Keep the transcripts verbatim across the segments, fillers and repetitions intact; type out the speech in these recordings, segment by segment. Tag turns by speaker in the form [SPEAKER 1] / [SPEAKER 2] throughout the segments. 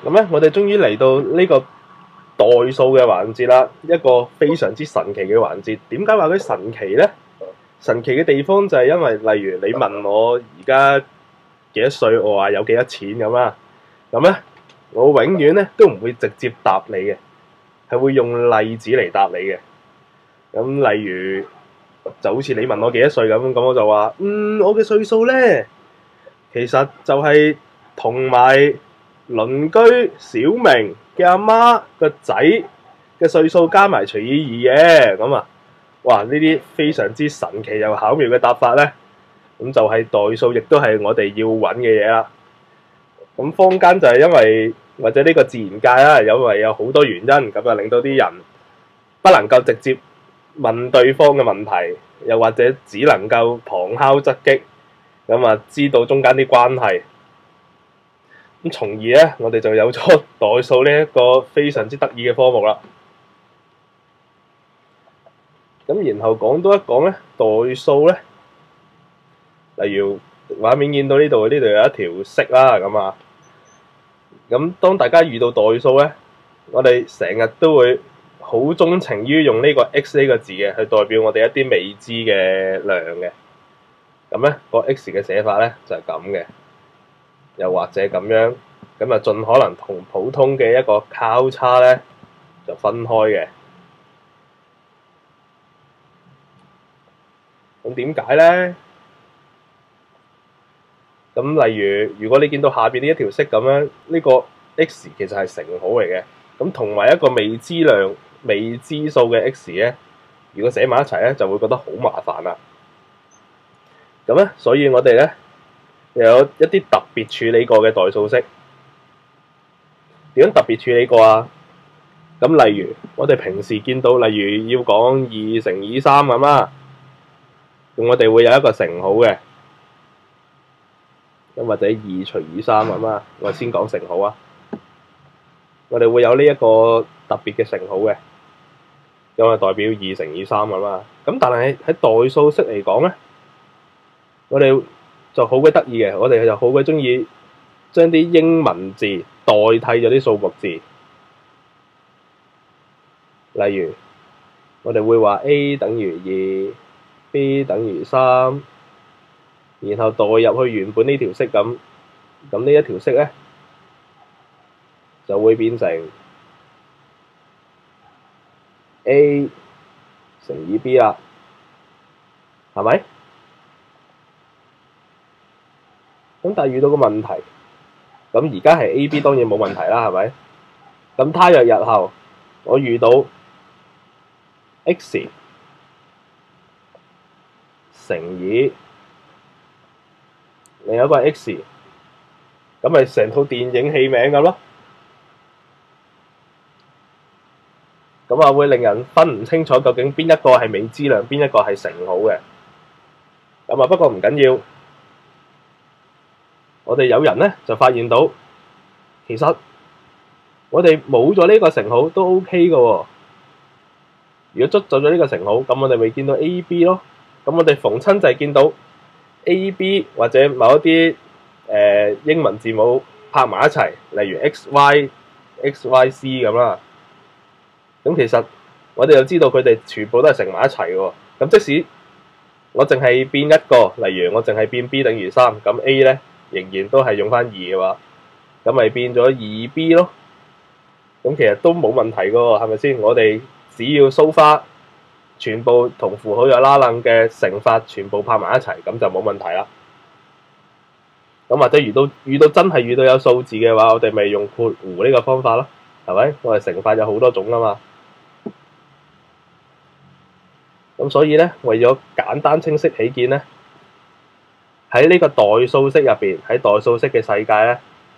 [SPEAKER 1] 咁咧，我哋終於嚟到呢個代數嘅環節啦，一個非常之神奇嘅環節。點解話佢神奇呢？神奇嘅地方就係因為，例如你問我而家幾多歲，我話有幾多錢咁啦。咁咧，我永遠咧都唔會直接答你嘅，係會用例子嚟答你嘅。咁例如就好似你問我幾多歲咁，咁我就話：嗯，我嘅歲數咧，其實就係同埋鄰居小明嘅阿媽個仔嘅歲數加埋除以二嘅。咁啊，哇！呢啲非常之神奇又巧妙嘅答法咧，咁就係代數，亦都係我哋要揾嘅嘢啦。咁坊間就係因為或者呢個自然界啦，因為有好多原因，咁啊令到啲人不能夠直接問對方嘅問題，又或者只能夠旁敲側擊，咁啊知道中間啲關係。咁從而咧，我哋就有咗代數呢一個非常之得意嘅科目啦。咁然後講多一講咧，代數咧，例如畫面見到呢度，呢度有一條式啦，咁啊，咁當大家遇到代數咧，我哋成日都會好鍾情於用呢個 x 呢個字嘅，去代表我哋一啲未知嘅量嘅。咁咧，個 x 嘅寫法咧就係咁嘅。又或者咁樣，咁啊盡可能同普通嘅一個交叉咧就分開嘅。咁點解咧？咁例如，如果你見到下邊呢一條式咁樣，呢個 x 其實係乘號嚟嘅。咁同埋一個未知量、未知數嘅 x 咧，如果寫埋一齊咧，就會覺得好麻煩啦。咁咧，所以我哋咧，又有一啲特別處理過嘅代數式。點樣特別處理過啊？咁例如我哋平時見到，例如要講二乘以三咁啦，咁我哋會有一個乘號嘅，咁或者二除以三咁啦。我先講乘號啊，我哋會有呢一個特別嘅乘號嘅，因為代表二乘以三咁啦。咁但係喺代數式嚟講咧，我哋就好鬼得意嘅，我哋就好鬼鍾意將啲英文字代替咗啲數目字。例如，我哋會話 A 等於二 ，B 等於三，然後代入去原本呢條式咁，咁呢一條式咧就會變成 A 乘以 B 啦，係咪？咁但係遇到個問題，咁而家係 A、B 當然冇問題啦，係咪？咁他若日後我遇到 x 乘以另一個 x， 咁咪成套電影戲名咁咯。咁啊會令人分唔清楚究竟邊一個係未知量，邊一個係乘號嘅。咁啊不過唔緊要。我哋有人咧就發現到，其實我哋冇咗呢個乘號都 OK 嘅喎。如果捉咗咗呢個乘號，咁我哋咪見到 A、B 咯。咁我哋逢親就係見到 A、B 或者某一啲誒、呃、英文字母拍埋一齊，例如 X、Y、X、Y、C 咁啦。咁其實我哋就知道佢哋全部都係乘埋一齊嘅喎。咁即使我淨係變一個，例如我淨係變 B 等於三，咁 A 咧，仍然都係用翻二嘅話，咁咪變咗二 B 咯。咁其實都冇問題嘅喎，係咪先？我哋只要蘇花全部同符號有拉楞嘅乘法，全部拍埋一齊，咁就冇問題啦。咁或者遇到遇到真係遇到有數字嘅話，我哋咪用括弧呢個方法咯，係咪？我哋乘法有好多種啊嘛。咁所以咧，為咗簡單清晰起見咧，喺呢個代數式入邊，喺代數式嘅世界咧，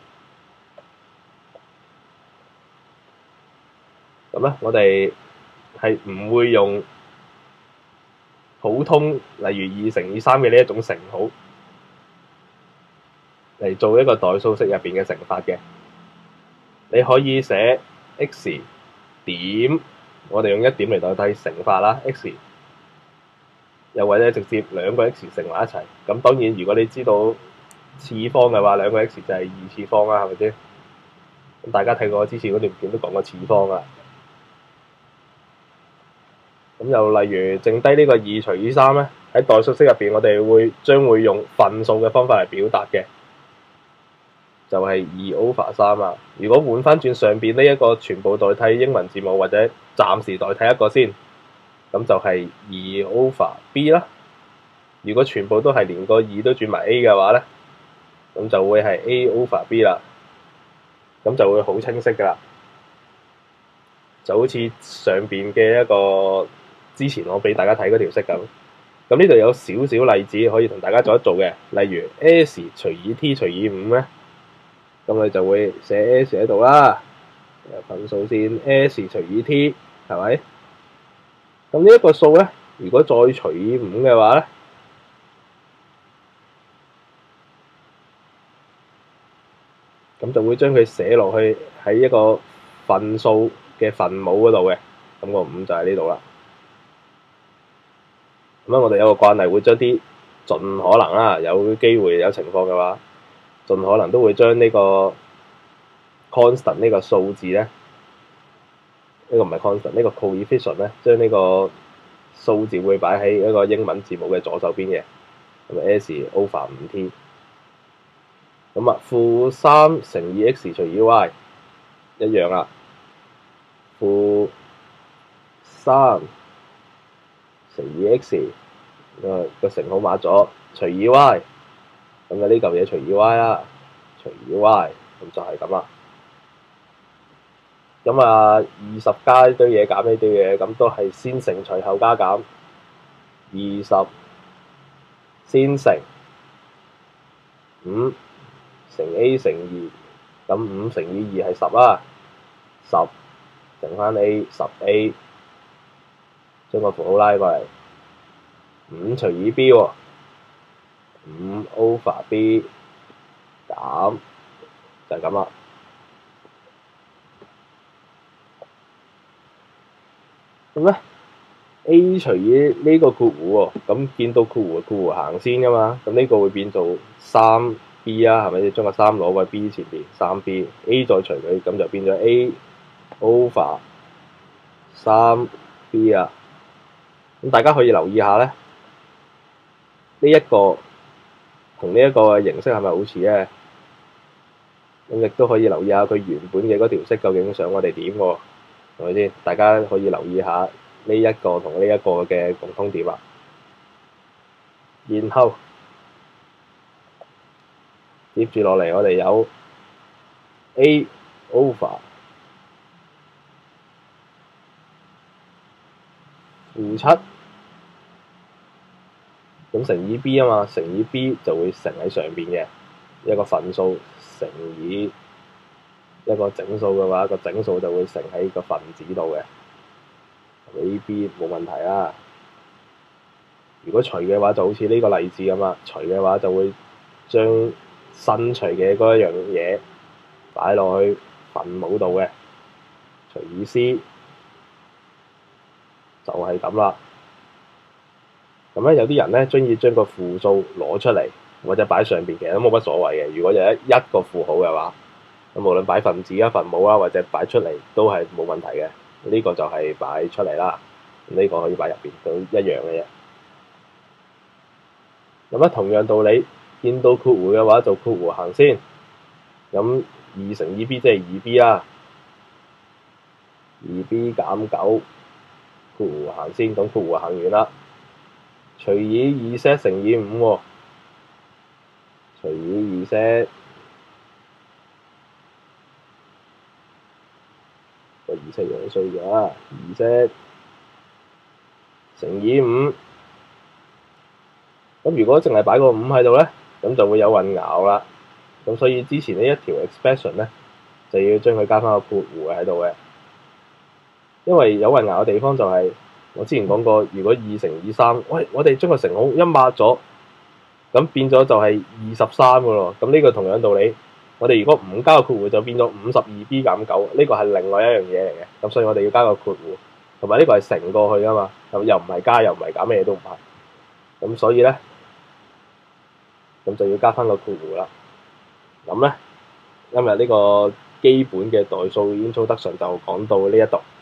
[SPEAKER 1] 咁咧我哋係唔會用普通例如二乘以三嘅呢一種乘號嚟做一個代數式入邊嘅乘法嘅。你可以寫 x 點，我哋用一點嚟代替乘法啦 ，x。又或者直接兩個 x 乘埋一齊，咁當然如果你知道次方嘅話，兩個 x 就係二次方啦，係咪先？ 咁大家睇過之前嗰段片都講過次方啦。咁又例如剩低呢個二除以三咧，喺代數式入邊，我哋會將會用分數嘅方法嚟表達嘅，就係二 over 三啊。如果換翻轉上邊呢一個全部代替英文字母，或者暫時代替一個先，咁就係二 over b 啦。如果全部都係連個二都轉埋 a 嘅話咧，咁就會係 a over b 啦。咁就會好清晰噶啦，就好似上邊嘅一個之前我俾大家睇嗰條式咁。咁呢度有少少例子可以同大家做一做嘅，例如 s 除以 t 除以五咧，咁你就會寫 s 喺度啦，分數線 s 除以 t 係咪？咁呢一個數咧，如果再除以五嘅話咧，咁就會將佢寫落去喺一個分數嘅分母嗰度嘅，咁個五就喺呢度啦。咁啊，我哋有個慣例會將啲盡可能啦，有機會有情況嘅話，盡可能都會將呢個 constant 呢個數字咧，呢、呢個唔係 constant，呢個 coefficient 咧，將呢個數字會擺喺一個英文字母嘅左手邊嘅，咁啊 s over 五 t。咁啊，負三乘以 x 除以 y 一樣啦，負三乘以 x， 啊個乘號抹咗，除以 y， 咁啊呢嚿嘢除以 y 啦，除以 y， 咁就係咁啦。咁啊，二十加一堆嘢減呢堆嘢，咁都係先乘除後加減，二十先乘五。乘 a 乘二，咁五乘以二係十啦，十乘翻 a， 十 a， 將個符號拉過嚟，五除以 b 喎，五 over b 減就係咁啦。咁咧 a 除以呢個括弧喎，咁見到括弧括弧行先噶嘛，咁呢個會變做三。b 啊，係咪？你將個三攞過 b 前邊，三 b，a 再除佢，咁就變咗 a over 三 b 啊。咁大家可以留意下咧，呢一個同呢一個形式係咪好似咧？咁亦都可以留意下佢原本嘅嗰條式究竟想我哋點喎？係咪先？大家可以留意下呢一個同呢一個嘅共通點啦。然後接住落嚟，我哋有 a over 負七，咁乘以 b 啊嘛，乘以 b 就會乘喺上邊嘅一個分數，乘以一個整數嘅話，個整數就會乘喺個分子度嘅。a b 冇問題啦。如果除嘅話，就好似呢個例子咁啦，除嘅話就會將新除嘅嗰一樣嘢擺落去分母度嘅，除以 c 就係咁啦。咁咧有啲人咧中意將個負數攞出嚟或者擺上邊，其實都冇乜所謂嘅。如果有一一個負號嘅話，咁無論擺分子啊、分母啊或者擺出嚟都係冇問題嘅。呢、這個就係擺出嚟啦，呢、這個可以擺入邊都一樣嘅嘢。咁咧同樣道理，見到括弧嘅話就括弧行先。咁二乘以 b 即係二 b 啦，二 b 減九，括弧行先，咁括弧行完啦。除以二 z 乘以五喎，除以二 z， 個二 z 樣衰咗啊！二 z 乘以五，咁如果淨係擺個五喺度咧，咁就會有混淆啦。咁所以之前呢一條 expression 咧，就要將佢加翻個括弧喺度嘅，因為有混淆嘅地方就係、是。我之前講過，如果二乘以三，喂，我哋將個乘號一抹咗，咁變咗就係二十三嘅咯。咁呢個同樣道理，我哋如果唔加個括弧，就變咗五十二 b 減九，呢個係另外一樣嘢嚟嘅。咁所以我哋要加個括弧，同埋呢個係乘過去啊嘛，咁又唔係加又唔係減，咩嘢都唔係。咁所以咧，咁就要加翻個括弧啦。咁咧，今日呢個基本嘅代數已經操得順，就講到呢一度。